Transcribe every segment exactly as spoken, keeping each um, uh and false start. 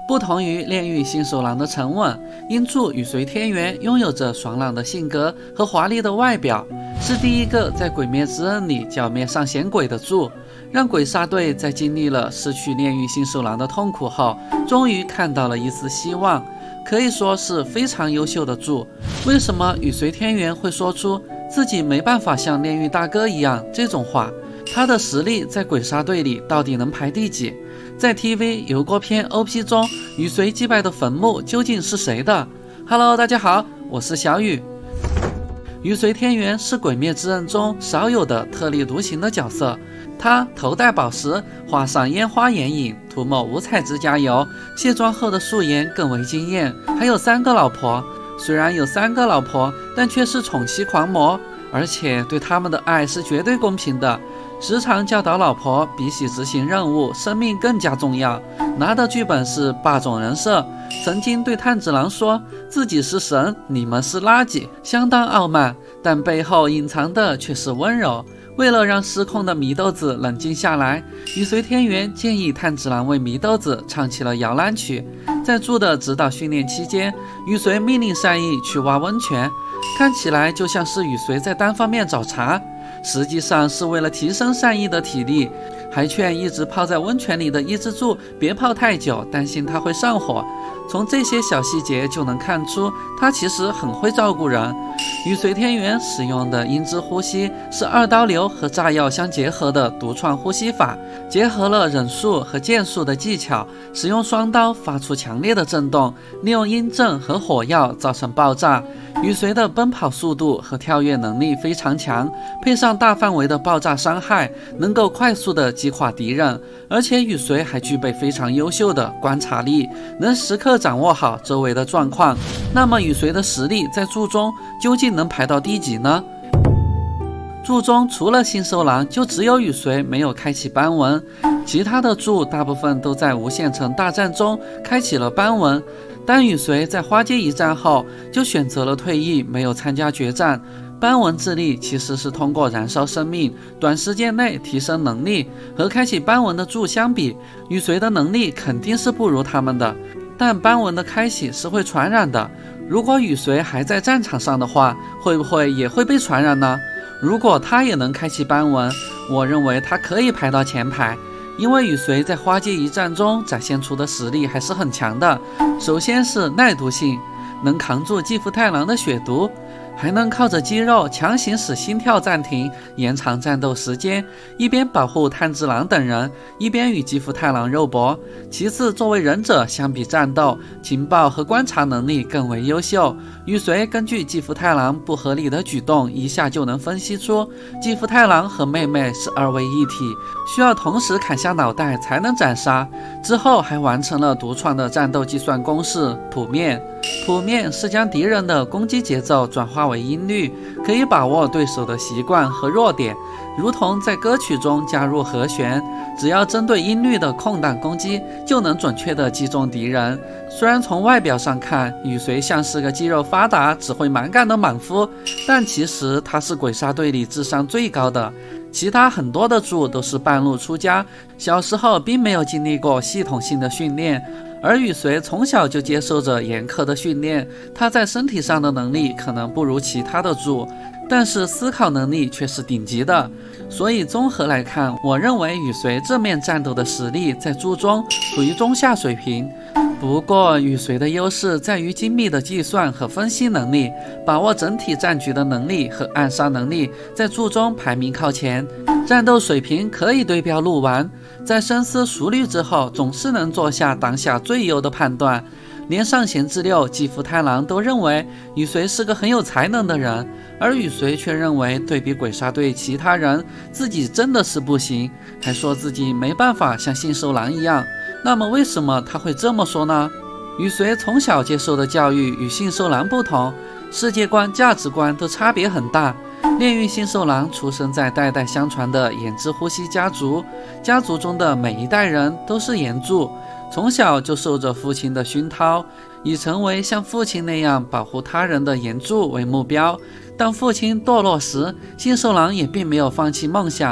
不同于炼狱新手郎的沉稳，英柱宇随天元拥有着爽朗的性格和华丽的外表，是第一个在鬼灭之刃里剿灭上弦鬼的柱，让鬼杀队在经历了失去炼狱新手郎的痛苦后，终于看到了一丝希望，可以说是非常优秀的柱。为什么宇随天元会说出自己没办法像炼狱大哥一样这种话？他的实力在鬼杀队里到底能排第几？在 T V 油锅篇 O P 中，宇随击败的坟墓究竟是谁的 ？Hello， 大家好，我是小雨。宇随天元是鬼灭之刃中少有的特立独行的角色，他头戴宝石，画上烟花眼影，涂抹五彩指甲油，卸妆后的素颜更为惊艳，还有三个老婆。虽然有三个老婆，但却是宠妻狂魔，而且对他们的爱是绝对公平的。时常教导老婆比起执行任务，生命更加重要。拿的剧本是霸总人设，曾经对炭治郎说自己是神，你们是垃圾，相当傲慢，但背后隐藏的却是温柔。为了让失控的祢豆子冷静下来，宇随天元建议炭治郎为祢豆子唱起了摇篮曲。在柱的指导训练期间，宇随命令善逸去挖温泉，看起来就像是宇随在单方面找茬，实际上是为了提升善逸的体力，还劝一直泡在温泉里的伊之助别泡太久，担心他会上火。从这些小细节就能看出他其实很会照顾人。宇随天元使用的音之呼吸是二刀流和炸药相结合的独创呼吸法，结合了忍术和剑术的技巧，使用双刀发出强烈的震动，利用音震和火药造成爆炸。宇随的奔跑速度和跳跃能力非常强，配上大范围的爆炸伤害，能够快速的击垮敌人。而且宇随还具备非常优秀的观察力，能时刻掌握好周围的状况。那么宇随的实力在柱中究竟能排到第几呢？柱中除了新手郎，就只有宇随没有开启斑纹，其他的柱大部分都在无限城大战中开启了斑纹。但宇随在花街一战后就选择了退役，没有参加决战。斑纹之力其实是通过燃烧生命，短时间内提升能力，和开启斑纹的柱相比，宇随的能力肯定是不如他们的。但斑纹的开启是会传染的，如果宇随还在战场上的话，会不会也会被传染呢？如果他也能开启斑纹，我认为他可以排到前排。因为宇随在花街一战中展现出的实力还是很强的，首先是耐毒性，能扛住继父太郎的血毒，还能靠着肌肉强行使心跳暂停，延长战斗时间，一边保护炭治郎等人，一边与继父太郎肉搏。其次，作为忍者，相比战斗，情报和观察能力更为优秀。宇随根据继父太郎不合理的举动，一下就能分析出继父太郎和妹妹是二位一体，需要同时砍下脑袋才能斩杀。之后还完成了独创的战斗计算公式谱面。谱面是将敌人的攻击节奏转化为音律，可以把握对手的习惯和弱点，如同在歌曲中加入和弦，只要针对音律的空档攻击，就能准确地击中敌人。虽然从外表上看，宇随像是个肌肉发达、只会蛮干的莽夫，但其实他是鬼杀队里智商最高的。其他很多的柱都是半路出家，小时候并没有经历过系统性的训练，而宇随从小就接受着严苛的训练，他在身体上的能力可能不如其他的柱，但是思考能力却是顶级的。所以综合来看，我认为宇随正面战斗的实力在柱中处于中下水平。不过宇随的优势在于精密的计算和分析能力，把握整体战局的能力和暗杀能力在柱中排名靠前，战斗水平可以对标鹿丸，在深思熟虑之后总是能做下当下最优的判断。连上弦之六继父太郎都认为宇随是个很有才能的人，而宇随却认为对比鬼杀队其他人，自己真的是不行，还说自己没办法像信受郎一样。那么为什么他会这么说呢？宇随从小接受的教育与信受郎不同，世界观、价值观都差别很大。炼狱信受郎出生在代代相传的炎之呼吸家族，家族中的每一代人都是炎柱，从小就受着父亲的熏陶，以成为像父亲那样保护他人的炎柱为目标。当父亲堕落时，信受郎也并没有放弃梦想，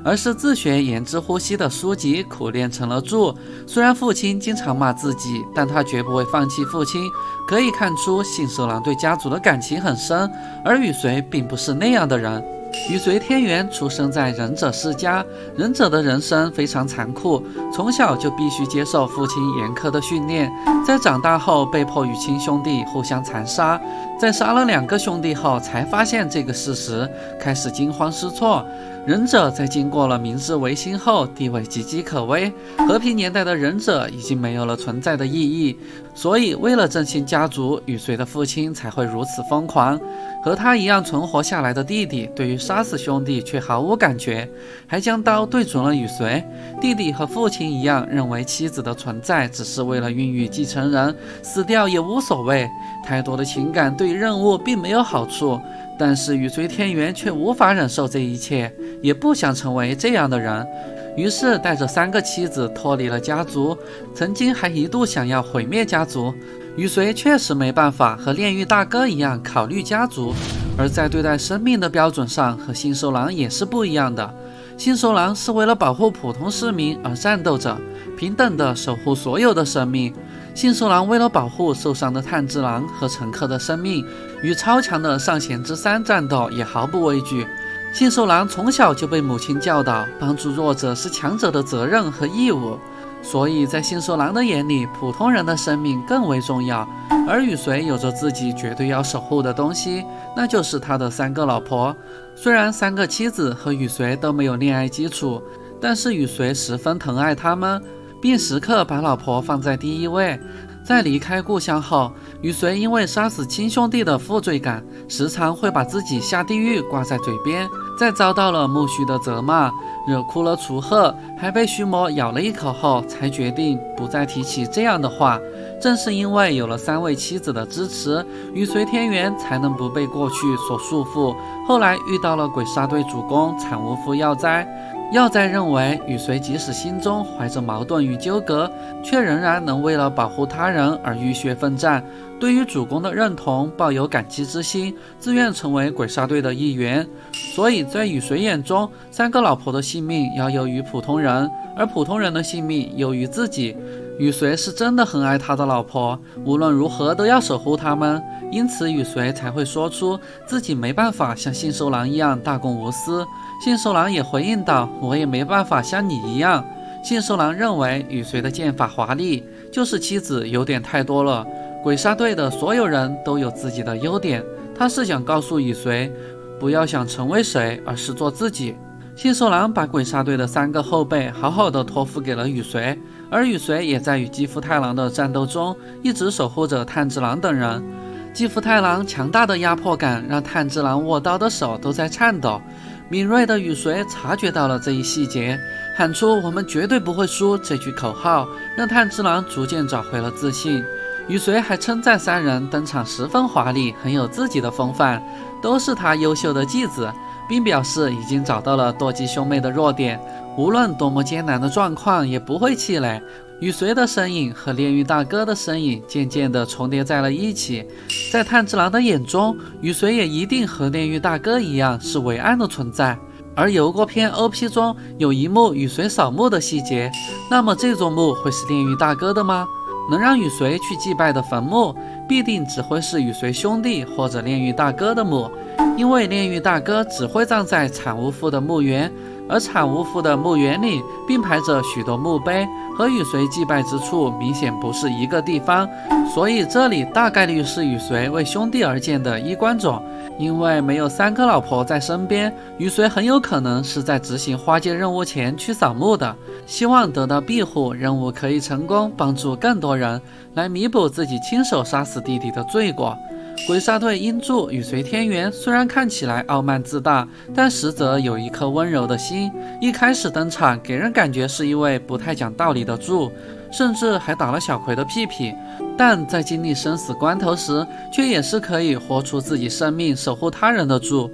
而是自学言之呼吸的书籍，苦练成了柱。虽然父亲经常骂自己，但他绝不会放弃父亲。可以看出信手郎对家族的感情很深，而宇随并不是那样的人。宇随天元出生在忍者世家，忍者的人生非常残酷，从小就必须接受父亲严苛的训练，在长大后被迫与亲兄弟互相残杀，在杀了两个兄弟后才发现这个事实，开始惊慌失措。忍者在经过了明治维新后，地位岌岌可危，和平年代的忍者已经没有了存在的意义，所以为了振兴家族，宇随的父亲才会如此疯狂。和他一样存活下来的弟弟，对于杀死兄弟却毫无感觉，还将刀对准了宇随。弟弟和父亲一样，认为妻子的存在只是为了孕育继承人，死掉也无所谓，太多的情感对任务并没有好处。但是宇随天元却无法忍受这一切，也不想成为这样的人，于是带着三个妻子脱离了家族，曾经还一度想要毁灭家族。宇随确实没办法和炼狱大哥一样考虑家族，而在对待生命的标准上和信手郎也是不一样的。信手郎是为了保护普通市民而战斗着，平等地守护所有的生命。信手郎为了保护受伤的炭治郎和乘客的生命，与超强的上弦之山战斗也毫不畏惧。信手郎从小就被母亲教导，帮助弱者是强者的责任和义务，所以在信手郎的眼里，普通人的生命更为重要。而宇随有着自己绝对要守护的东西，那就是他的三个老婆。虽然三个妻子和宇随都没有恋爱基础，但是宇随十分疼爱他们，并时刻把老婆放在第一位。在离开故乡后，宇随因为杀死亲兄弟的负罪感，时常会把自己下地狱挂在嘴边，在遭到了木须的责骂，惹哭了楚鹤，还被须磨咬了一口后，才决定不再提起这样的话。正是因为有了三位妻子的支持，宇随天元才能不被过去所束缚。后来遇到了鬼杀队主公产无夫耀哉，耀哉认为宇随即使心中怀着矛盾与纠葛，却仍然能为了保护他人而浴血奋战，对于主公的认同抱有感激之心，自愿成为鬼杀队的一员。所以在宇随眼中，三个老婆的性命要优于普通人，而普通人的性命优于自己。宇随是真的很爱他的老婆，无论如何都要守护他们，因此宇随才会说出自己没办法像信手郎一样大公无私。信手郎也回应道，我也没办法像你一样。信手郎认为宇随的剑法华丽，就是妻子有点太多了。鬼杀队的所有人都有自己的优点，他是想告诉宇随，不要想成为谁，而是做自己。信手郎把鬼杀队的三个后辈好好的托付给了宇随，而宇随也在与基夫太郎的战斗中一直守护着炭治郎等人。基夫太郎强大的压迫感让炭治郎握刀的手都在颤抖，敏锐的宇随察觉到了这一细节，喊出我们绝对不会输这句口号，让炭治郎逐渐找回了自信。宇随还称赞三人登场十分华丽，很有自己的风范，都是他优秀的继子，并表示已经找到了多吉兄妹的弱点，无论多么艰难的状况也不会气馁。宇随的身影和炼狱大哥的身影渐渐地重叠在了一起，在炭治郎的眼中，宇随也一定和炼狱大哥一样是伟岸的存在。而游过篇 O P 中有一幕宇随扫墓的细节，那么这座墓会是炼狱大哥的吗？能让宇随去祭拜的坟墓，必定只会是宇随兄弟或者炼狱大哥的墓，因为炼狱大哥只会葬在产无父的墓园，而产无父的墓园里并排着许多墓碑，和宇随祭拜之处明显不是一个地方，所以这里大概率是宇随为兄弟而建的衣冠冢。因为没有三个老婆在身边，宇随很有可能是在执行花界任务前去扫墓的，希望得到庇护，任务可以成功，帮助更多人，来弥补自己亲手杀死弟弟的罪过。鬼杀队英柱宇随天元虽然看起来傲慢自大，但实则有一颗温柔的心。一开始登场给人感觉是一位不太讲道理的柱，甚至还打了小葵的屁屁，但在经历生死关头时，却也是可以活出自己生命守护他人的柱。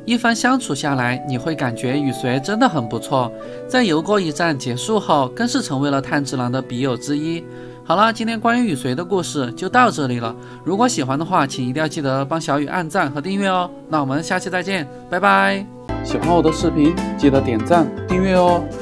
一番相处下来，你会感觉雨随真的很不错，在油锅一战结束后，更是成为了炭治郎的笔友之一。好了，今天关于雨随的故事就到这里了。如果喜欢的话，请一定要记得帮小雨按赞和订阅哦。那我们下期再见，拜拜。喜欢我的视频，记得点赞订阅哦。